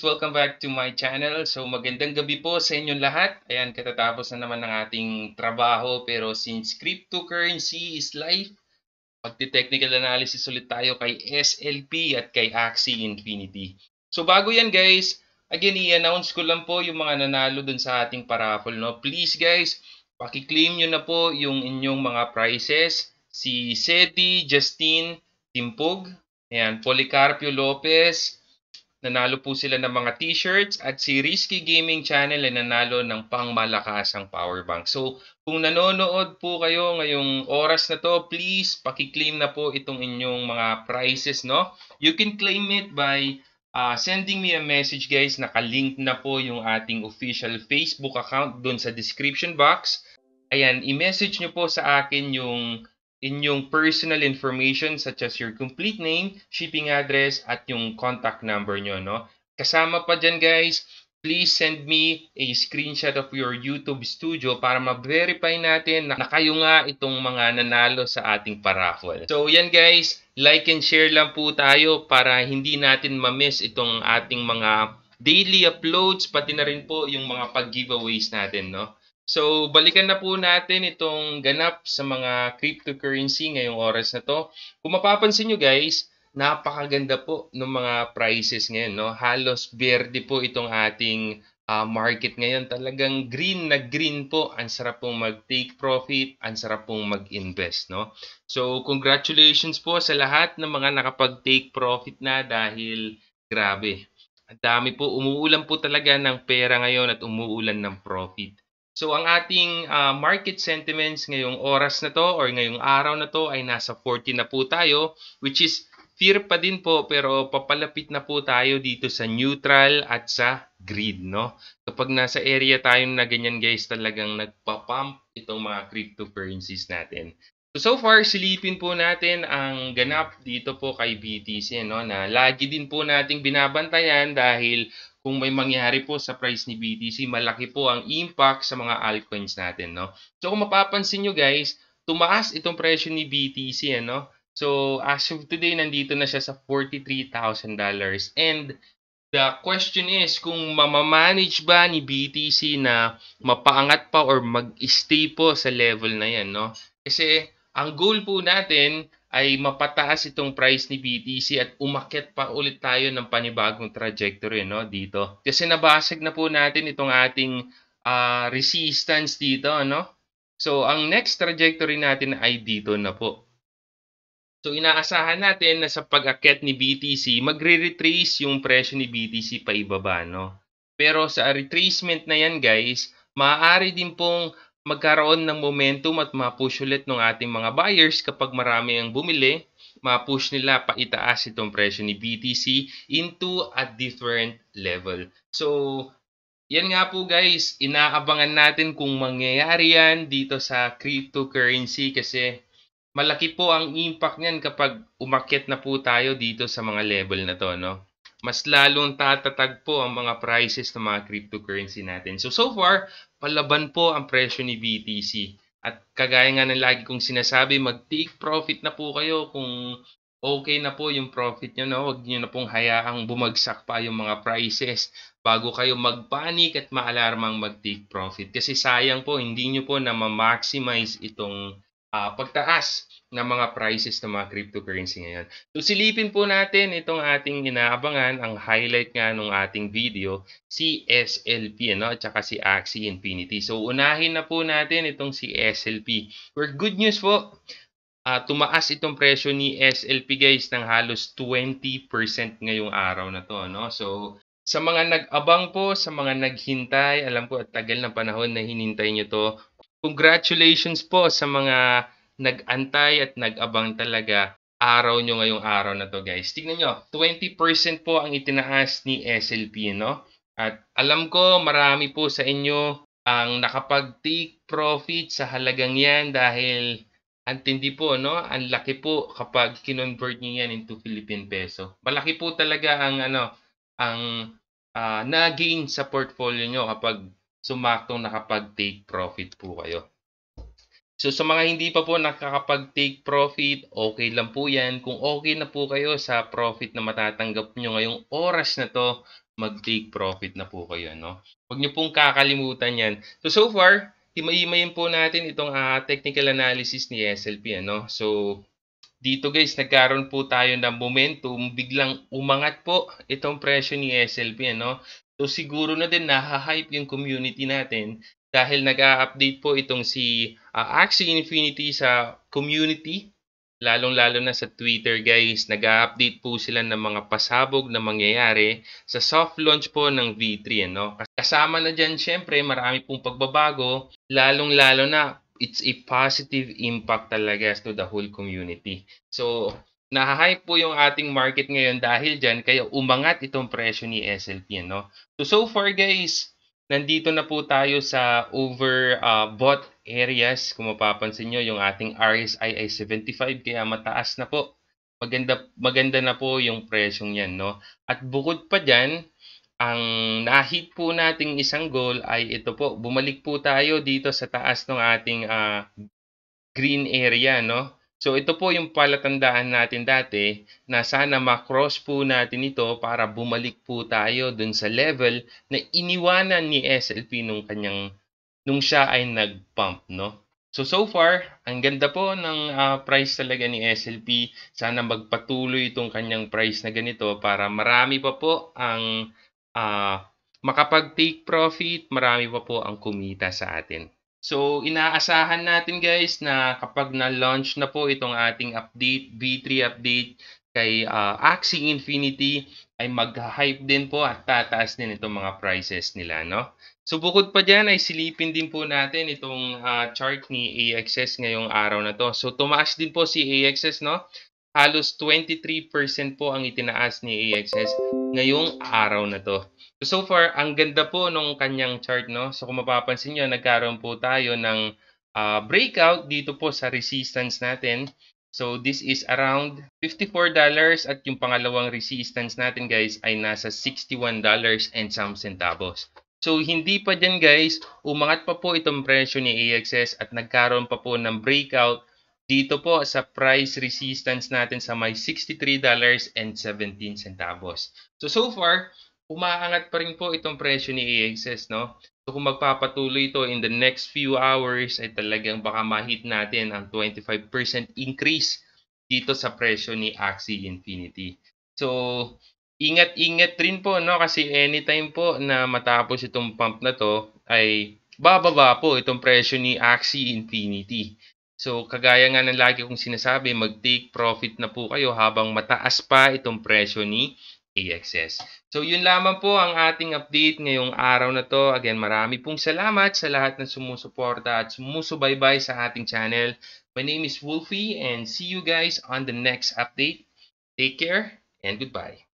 welcome back to my channel. So magandang gabi po sa inyong lahat. Ayan, katatapos na naman ng ating trabaho pero since cryptocurrency is life, magti-technical analysis ulit tayo kay SLP at kay Axie Infinity. So bago yan guys, again i-announce ko lang po yung mga nanalo dun sa ating paraffle. No? Please guys, paki-claim nyo na po yung inyong mga prizes. Si Seti, Justine, Timpog, ayan, Policarpio Lopez, nanalo po sila ng mga t-shirts at si Risky Gaming Channel ay nanalo ng pangmalakasang power bank. So, kung nanonood po kayo ngayong oras na to, please paki-claim na po itong inyong mga prizes, no? You can claim it by sending me a message guys. Nakalink na po yung ating official Facebook account doon sa description box. Ayan, i-message nyo po sa akin yung inyong personal information such as your complete name, shipping address, at yung contact number nyo, no? Kasama pa dyan, guys, please send me a screenshot of your YouTube studio para ma-verify natin na kayo nga itong mga nanalo sa ating paraffle. So, yan guys, like and share lang po tayo para hindi natin ma-miss itong ating mga daily uploads, pati na rin po yung mga pag-giveaways natin, no? So, balikan na po natin itong ganap sa mga cryptocurrency ngayong oras na to. Kung mapapansin nyo guys, napakaganda po ng mga prices ngayon. No? Halos verde po itong ating market ngayon. Talagang green na green po. Ang sarap pong mag-take profit, ang sarap pong mag-invest. No? So, congratulations po sa lahat ng mga nakapag-take profit na dahil grabe. Ang dami po, umuulan po talaga ng pera ngayon at umuulan ng profit. So, ang ating market sentiments ngayong oras na to or ngayong araw na to ay nasa 40 na po tayo, which is fear pa din po pero papalapit na po tayo dito sa neutral at sa greed, no? Kapag nasa area tayo na ganyan guys, talagang nagpa-pump itong mga cryptocurrencies natin. So far, silipin po natin ang ganap dito po kay BTC, no? Na lagi din po nating binabantayan dahil kung may mangyari po sa price ni BTC, malaki po ang impact sa mga altcoins natin, no? So kung mapapansin nyo guys, tumaas itong presyo ni BTC, ano? So as of today, nandito na siya sa $43,000. And the question is, kung mamamanage ba ni BTC na mapaangat pa or mag-stay po sa level na yan, no? Kasi ang goal po natin ay mapataas itong price ni BTC at umakyat pa ulit tayo ng panibagong trajectory, no, dito. Kasi nabasag na po natin itong ating resistance dito, no? So, ang next trajectory natin ay dito na po. So, inaasahan natin na sa pag-akyat ni BTC, magre-retrace yung presyo ni BTC pa ibaba, no? Pero sa retracement na yan, guys, maaari din pong magkaroon ng momentum at ma-push ulit ng ating mga buyers kapag marami ang bumili, ma-push nila pa itaas itong presyo ni BTC into a different level. So, yan nga po guys, inaabangan natin kung mangyayari yan dito sa cryptocurrency kasi malaki po ang impact niyan kapag umakyat na po tayo dito sa mga level na to, no? Mas lalong tatatag po ang mga prices ng mga cryptocurrency natin. So far, palaban po ang presyo ni BTC. At kagaya nga ng lagi kong sinasabi, mag-take profit na po kayo kung okay na po yung profit nyo, no? Huwag nyo na pong hayaang bumagsak pa yung mga prices bago kayo mag-panic at maalarmang mag-take profit. Kasi sayang po, hindi nyo po na ma-maximize itong pagtaas ng mga prices ng mga cryptocurrency ngayon. So silipin po natin itong ating inaabangan, ang highlight nga ng ating video, si SLP, ano, at saka si Axie Infinity. So unahin na po natin itong si SLP. For good news po, tumaas itong presyo ni SLP guys ng halos 20% ngayong araw na to, no? So sa mga nag-abang po, sa mga naghintay, alam ko at tagal ng panahon na hinintay nyo to, congratulations po sa mga nag-antay at nag-abang talaga. Araw nyo ngayong araw na to guys. Tignan nyo, 20% po ang itinaas ni SLP, no? At alam ko marami po sa inyo ang nakapag-take profit sa halagang yan dahil ang tindi po, no? Ang laki po kapag kinonvert nyo yan into Philippine peso. Malaki po talaga ang ang na-gain sa portfolio nyo kapag sumaktong nakapag-take profit po kayo. So sa mga hindi pa po nakakapag-take profit, okay lang po yan. Kung okay na po kayo sa profit na matatanggap nyo ngayong oras na to, mag-take profit na po kayo, no? Huwag niyo pong kakalimutan yan. So far, himay-himayin po natin itong technical analysis ni SLP, ano? So, dito guys, nagkaroon po tayo ng momentum, biglang umangat po itong presyo ni SLP, ano? So siguro na din nahahype yung community natin dahil nag-a-update po itong si Axie Infinity sa community, lalong-lalo na sa Twitter guys. Nag-a-update po sila ng mga pasabog na mangyayari sa soft launch po ng V3, ano? Kasama na dyan, syempre, marami pong pagbabago, lalong-lalo na it's a positive impact talaga to the whole community. So, nahahype po yung ating market ngayon dahil dyan, kaya umangat itong presyo ni SLP, no? So far guys, nandito na po tayo sa overbought areas. Kung mapapansin nyo, yung ating RSI ay 75, kaya mataas na po. Maganda na po yung presyong yan, no? At bukod pa dyan, ang nahit po nating isang goal ay ito po, bumalik po tayo dito sa taas ng ating green area, no? So ito po yung palatandaan natin dati na sana makross po natin ito para bumalik po tayo dun sa level na iniwanan ni SLP nung siya ay nag-pump, no? So far, ang ganda po ng price talaga ni SLP. Sana magpatuloy itong kanyang price na ganito para marami pa po ang makapag-take profit, marami pa po ang kumita sa atin. So, inaasahan natin guys na kapag na-launch na po itong ating update, V3 update kay Axie Infinity, ay mag-hype din po at tataas din itong mga prices nila, no? So, bukod pa dyan ay silipin din po natin itong chart ni AXS ngayong araw na to. So, tumaas din po si AXS, no? Halos 23% po ang itinaas ni AXS ngayong araw na to. So far, ang ganda po nung kanyang chart, no? So kung mapapansin nyo, nagkaroon po tayo ng breakout dito po sa resistance natin. So this is around $54 at yung pangalawang resistance natin guys ay nasa $61 and some centavos. So hindi pa dyan guys, umangat pa po itong presyo ni AXS at nagkaroon pa po ng breakout dito po sa price resistance natin sa may $63.17. So far, umaangat pa rin po itong presyo ni AXS, no? So kung magpapatuloy ito in the next few hours ay talagang baka ma-hit natin ang 25% increase dito sa presyo ni Axie Infinity. So ingat-ingat rin po, no? Kasi anytime po na matapos itong pump na to ay bababa po itong presyo ni Axie Infinity. So kagaya nga ng lagi kong sinasabi, mag-take profit na po kayo habang mataas pa itong presyo ni AXS. So yun lamang po ang ating update ngayong araw na to. Again, marami pong salamat sa lahat ng sumusuporta at sumusubaybay sa ating channel. My name is Wolfie and see you guys on the next update. Take care and goodbye.